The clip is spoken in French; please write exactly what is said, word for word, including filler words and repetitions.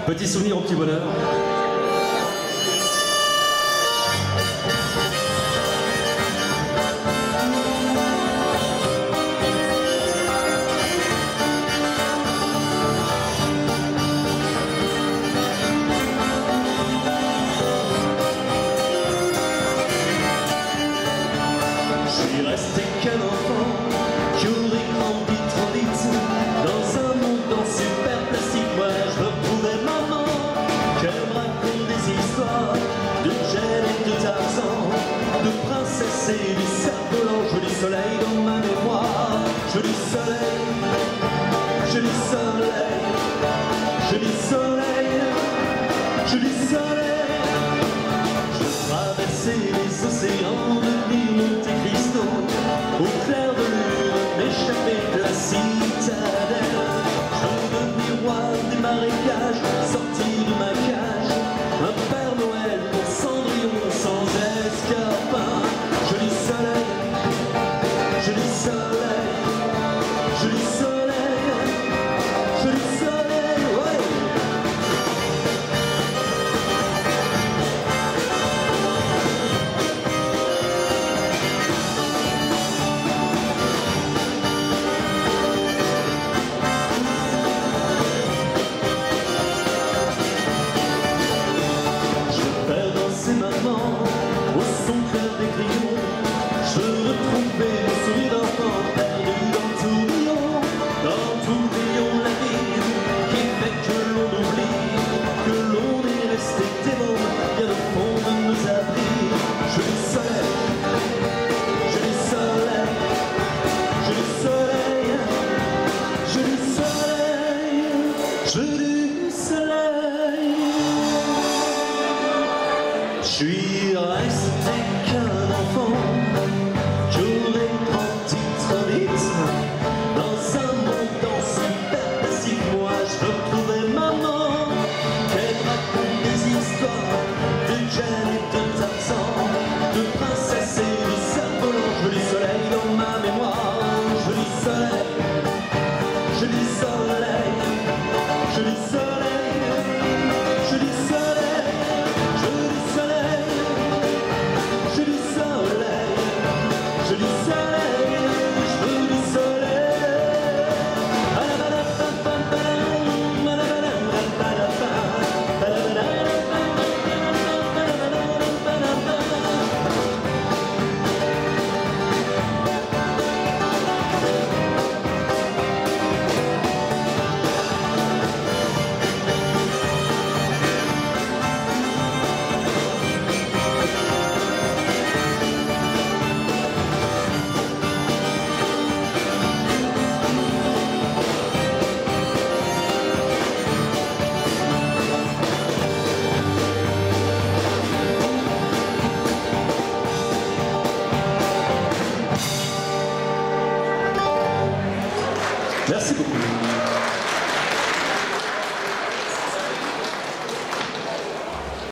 Petit souvenir au petit bonheur. Je suis resté qu'un enfant qui aurait grandi trop vite dans un monde en super plastique. Moi je retrouvais maman qui me raconte des histoires de Jane et de Tarzan, de princesse et du cerf-volant. Joli soleil dans ma mémoire, joli soleil, joli soleil, joli soleil, joli soleil. Je traversais les océans depuis Monte Cristo, au clair de lune, m'échapper de la citadelle. Je devenais roi des marécages, sorti de ma cage, un Père Noël pour Cendrillon sans escarpin. Joli soleil, joli soleil, joli soleil, joli soleil, ouais. Maman, au son clair des crayons, je retrouvais mon sourire d'enfant perdu dans le tourbillon, dans le tourbillon de la vie qui fait que l'on oublie, que l'on est resté des mômes bien au fond de nos abris. Joli soleil, joli soleil, joli soleil, joli soleil, joli soleil. Je suis resté qu'un enfant qui aurait grandi trop vite dans un monde en super plastique. Moi je retrouvais maman qui me raconte des histoires de Jane et de Tarzan, de princesse et de cerf-volant. Joli soleil dans ma mémoire, joli soleil, joli soleil, joli soleil, joli soleil, joli soleil. Joli soleil, joli soleil, joli soleil. Merci beaucoup.